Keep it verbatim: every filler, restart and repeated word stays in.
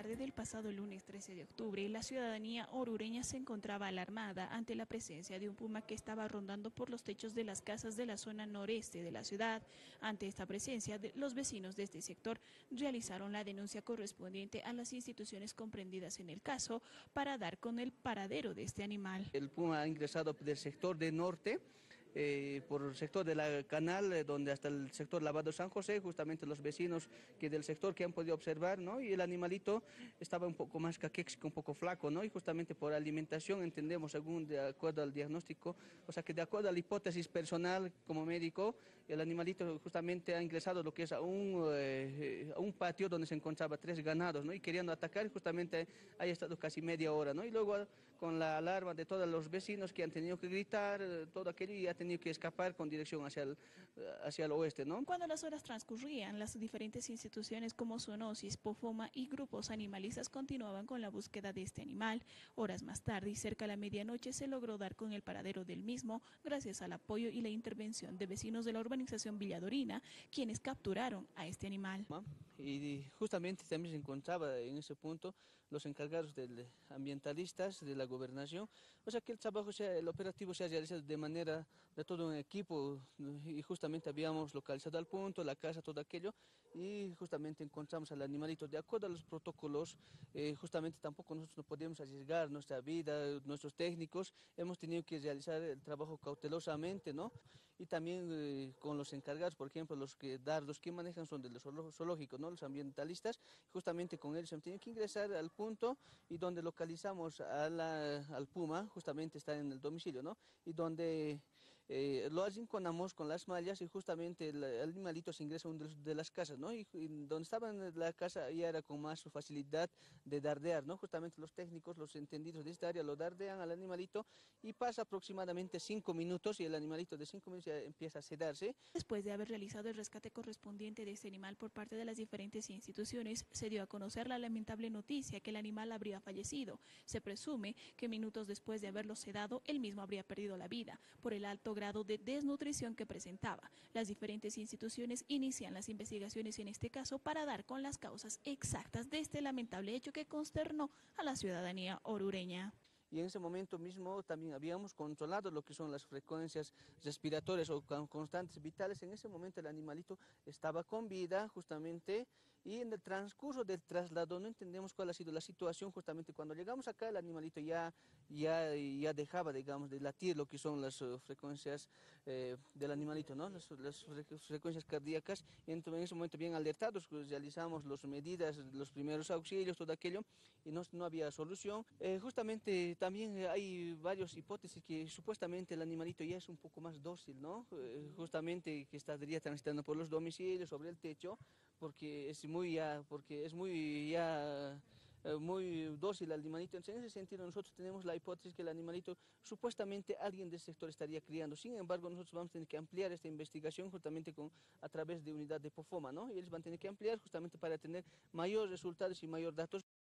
tarde del pasado lunes trece de octubre, la ciudadanía orureña se encontraba alarmada ante la presencia de un puma que estaba rondando por los techos de las casas de la zona noreste de la ciudad. Ante esta presencia, los vecinos de este sector realizaron la denuncia correspondiente a las instituciones comprendidas en el caso para dar con el paradero de este animal. El puma ha ingresado del sector de norte, Eh, por el sector de la canal, eh, donde hasta el sector Lavado San José, justamente los vecinos que del sector que han podido observar, ¿no? Y el animalito estaba un poco más caquéxico, un poco flaco, ¿no? Y justamente por alimentación entendemos, según de acuerdo al diagnóstico, o sea que de acuerdo a la hipótesis personal como médico, el animalito justamente ha ingresado a lo que es a un, eh, a un patio donde se encontraba tres ganados, ¿no? Y queriendo atacar, justamente ha estado casi media hora, ¿no? Y luego con la alarma de todos los vecinos que han tenido que gritar, eh, todo aquello, y ha tenido que escapar con dirección hacia el, hacia el oeste, ¿no? Cuando las horas transcurrían, las diferentes instituciones como Zoonosis, Pofoma y grupos animalistas continuaban con la búsqueda de este animal. Horas más tarde y cerca a la medianoche se logró dar con el paradero del mismo gracias al apoyo y la intervención de vecinos de la urbanización Villadorina, quienes capturaron a este animal. Y justamente también se encontraba en ese punto los encargados de ambientalistas de la gobernación, o sea que el trabajo, sea, el operativo se ha realizado de manera de todo un equipo, y justamente habíamos localizado al punto, la casa, todo aquello, y justamente encontramos al animalito. De acuerdo a los protocolos, eh, justamente tampoco nosotros no podíamos arriesgar nuestra vida, nuestros técnicos, hemos tenido que realizar el trabajo cautelosamente, ¿no? Y también eh, con los encargados, por ejemplo, los que dardos que manejan son de los zoológicos, ¿no? Los ambientalistas, justamente con ellos hemos tenido que ingresar al punto y donde localizamos a la, al puma, justamente está en el domicilio, ¿no? Y donde eh, lo arrinconamos con las mallas y justamente el, el animalito se ingresa a una de, de las casas, ¿no? Y, y donde estaba en la casa ya era con más facilidad de dardear, ¿no? Justamente los técnicos, los entendidos de esta área lo dardean al animalito y pasa aproximadamente cinco minutos y el animalito de cinco minutos ya empieza a sedarse. Después de haber realizado el rescate correspondiente de este animal por parte de las diferentes instituciones, se dio a conocer la lamentable noticia que el animal habría fallecido. Se presume que minutos después de haberlo sedado, él mismo habría perdido la vida por el alto grado de desnutrición que presentaba. Las diferentes instituciones inician las investigaciones en este caso para dar con las causas exactas de este lamentable hecho que consternó a la ciudadanía orureña. Y en ese momento mismo también habíamos controlado lo que son las frecuencias respiratorias o constantes vitales. En ese momento el animalito estaba con vida justamente, y en el transcurso del traslado no entendemos cuál ha sido la situación. Justamente cuando llegamos acá el animalito ya, ya, ya dejaba, digamos, de latir lo que son las uh, frecuencias eh, del animalito, ¿no? Las, las frecuencias cardíacas. Y entonces, en ese momento bien alertados, pues, realizamos las medidas, los primeros auxilios, todo aquello, y no, no había solución. Eh, justamente también hay varias hipótesis que supuestamente el animalito ya es un poco más dócil, ¿no? Eh, justamente que estaría transitando por los domicilios, sobre el techo, porque es muy ya, porque es muy ya eh, muy dócil el animalito. Entonces, en ese sentido nosotros tenemos la hipótesis que el animalito supuestamente alguien del sector estaría criando. Sin embargo, nosotros vamos a tener que ampliar esta investigación justamente con, a través de unidad de Pofoma, ¿no? Y ellos van a tener que ampliar justamente para tener mayores resultados y mayor datos.